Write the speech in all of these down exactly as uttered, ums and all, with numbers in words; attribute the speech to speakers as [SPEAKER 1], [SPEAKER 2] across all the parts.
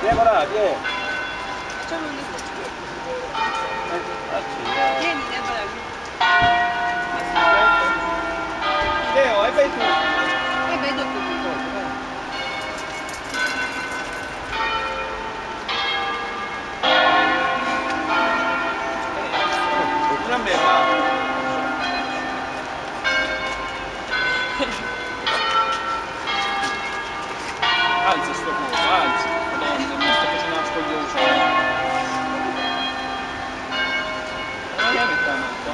[SPEAKER 1] Vieni là, vieni.
[SPEAKER 2] Facciamo un
[SPEAKER 1] Eh,
[SPEAKER 2] Vieni, Deborah.
[SPEAKER 1] Leo, e vai tu.
[SPEAKER 2] E vedo tutto.
[SPEAKER 1] Una me va. Anzi, sto culo, anzi. Madonna, mi sto facendo una spogliosa. Non la mettiamo qua.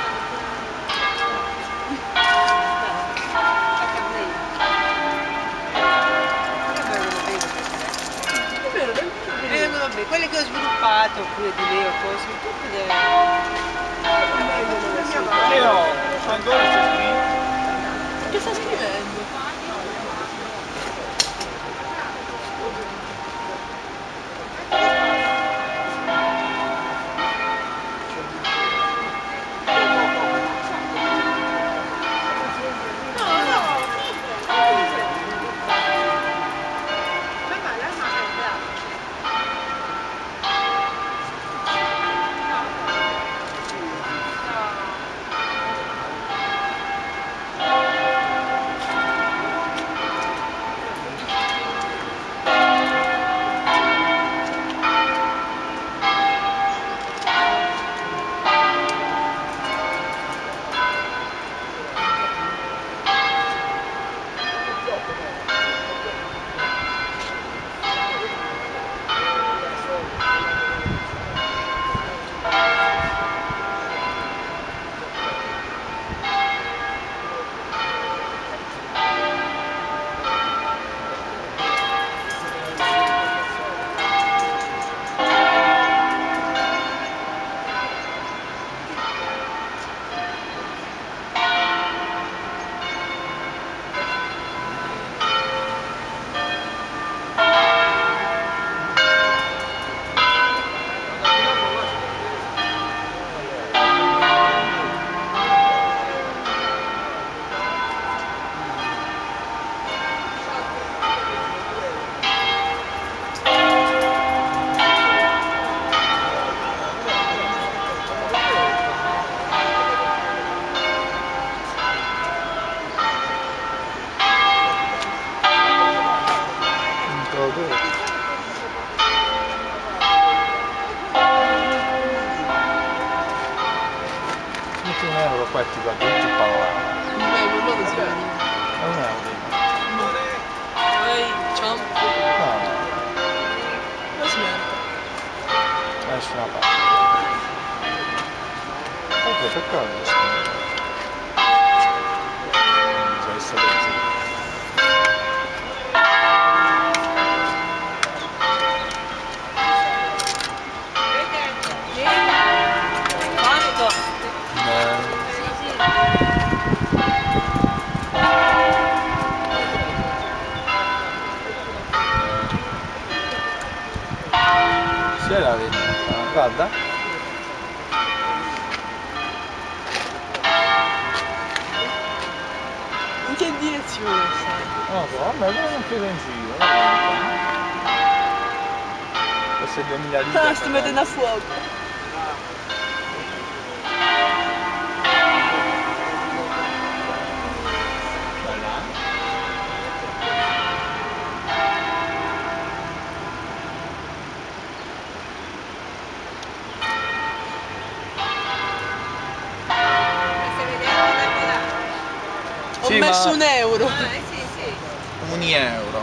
[SPEAKER 2] Eh, vabbè, quelle che ho sviluppato, oppure di Leo, cose, tutte le...
[SPEAKER 1] Leo, ancora c'è scritto?
[SPEAKER 2] Che sta scrivendo?
[SPEAKER 3] Metti un euro qua e ti guardi tutti il panorama.
[SPEAKER 2] Un euro, loro si vede.
[SPEAKER 3] È un euro.
[SPEAKER 2] Poi, ciao.
[SPEAKER 3] No,
[SPEAKER 2] Lo si vede.
[SPEAKER 3] da nessuna parte. Ok, per cosa? Non so essere così.
[SPEAKER 2] Quanto?
[SPEAKER 3] Sì, la vedi. Guarda.
[SPEAKER 2] In che direzione stai?
[SPEAKER 3] Non lo so, vabbè, però non credo in giro. Queste duemila lire.
[SPEAKER 2] Ah, sto mettendo a fuoco. Ho
[SPEAKER 3] Sì,
[SPEAKER 2] messo
[SPEAKER 3] ma-
[SPEAKER 2] un euro.
[SPEAKER 4] Ah, eh, sì, sì.
[SPEAKER 3] Un euro.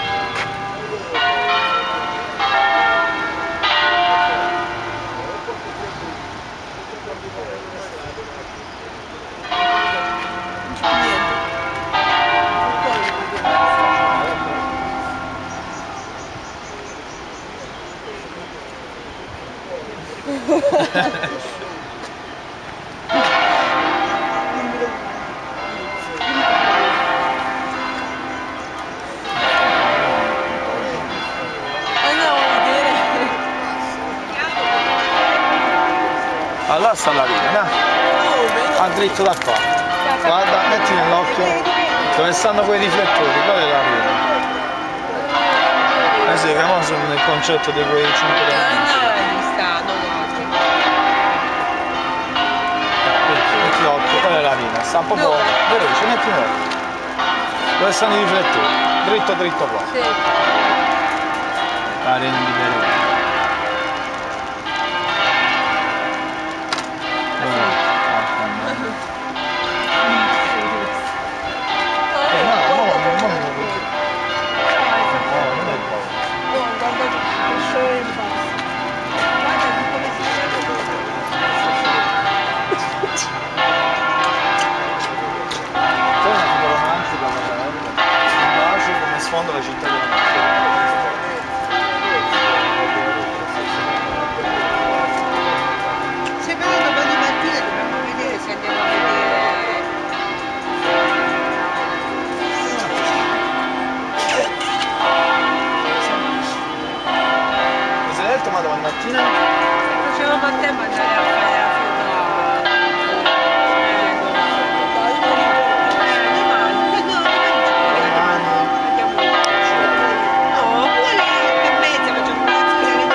[SPEAKER 3] Allora sta la vita, dai. Va dritto da qua. Guarda, metti nell'occhio dove stanno quei riflettori, quella è la vita. sì, che mo sono nel concetto di quei cinque
[SPEAKER 2] No,
[SPEAKER 3] elementi.
[SPEAKER 2] no, gli sta, no, no.
[SPEAKER 3] Metti l'occhio, qual è la linea? Sta un po'
[SPEAKER 2] Dove?
[SPEAKER 3] veloce, metti l'occhio. Dove stanno i riflettori? Dritto dritto qua.
[SPEAKER 2] Sì.
[SPEAKER 3] La rendi veloce. Sfondo la città della
[SPEAKER 2] Se però domani mattina dobbiamo vedere se andiamo a vedere.
[SPEAKER 3] cosa hai detto ma domani mattina?
[SPEAKER 2] Facevamo a tempo andare a fare la foto a... Eh, no. Eh, domani. No, domani. Andiamo. No, pure alle otto e mezza facciamo una colazione.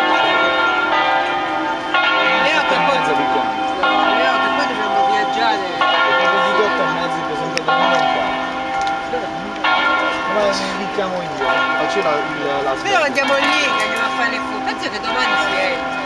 [SPEAKER 2] Le otto e poi...
[SPEAKER 3] mezza picchiamo.
[SPEAKER 2] No, alle otto e poi dobbiamo viaggiare.
[SPEAKER 3] Dopo di otto e mezza presentato il numero qua. Ma ne picchiamo io. Faccio la, la, la
[SPEAKER 2] Però andiamo lì che andiamo a fare le foto. Penso che domani si è.